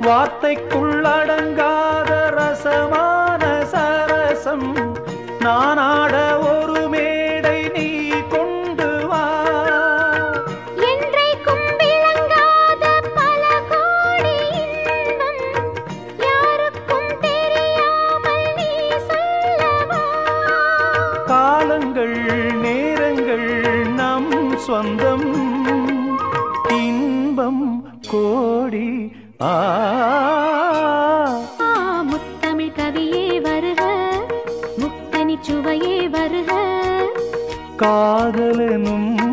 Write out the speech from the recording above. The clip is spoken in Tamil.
வார்த்தைக்குள்ளடங்காத ரசமான சரசம் நானாட ஒரு மேடை நீ கொண்டு வா. என்றைக்கும் விளங்காத பல கோடி இன்பம் யாருக்கும் தெரியாமல் நீ சொல்லவா. காலங்கள் நேரங்கள் நம் சொந்தம் இன்பம் கோடி. முத்தமிழ் கவியே வருக, முத்தனி சுவையே வருக. காதலனும்